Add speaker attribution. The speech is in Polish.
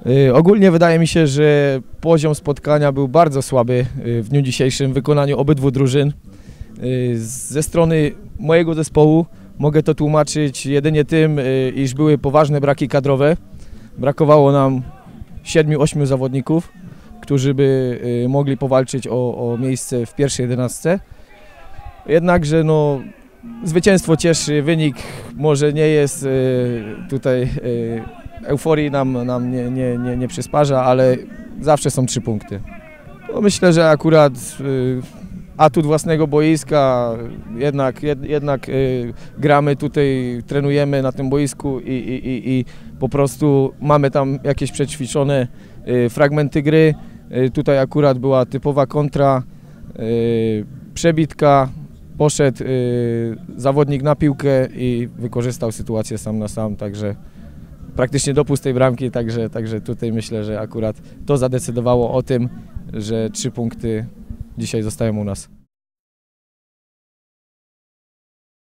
Speaker 1: Ogólnie wydaje mi się, że poziom spotkania był bardzo słaby w dniu dzisiejszym w wykonaniu obydwu drużyn. Ze strony mojego zespołu mogę to tłumaczyć jedynie tym, iż były poważne braki kadrowe. Brakowało nam 7-8 zawodników, którzy by mogli powalczyć o miejsce w pierwszej 11. Jednakże no, zwycięstwo cieszy, wynik może nie jest tutaj, euforii nam nie przysparza, ale zawsze są 3 punkty. No myślę, że akurat atut własnego boiska, jednak gramy tutaj, trenujemy na tym boisku i po prostu mamy tam jakieś przećwiczone fragmenty gry. Tutaj akurat była typowa kontra, przebitka, poszedł zawodnik na piłkę i wykorzystał sytuację sam na sam, także praktycznie do pustej bramki, także tutaj myślę, że akurat to zadecydowało o tym, że 3 punkty dzisiaj zostają u nas.